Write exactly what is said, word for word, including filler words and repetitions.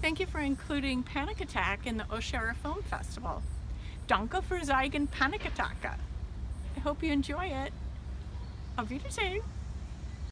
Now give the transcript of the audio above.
Thank you for including Panic Attack in the Orscheler Film Festival. Danke für zeigen Panic Attack. I hope you enjoy it. Auf Wiedersehen.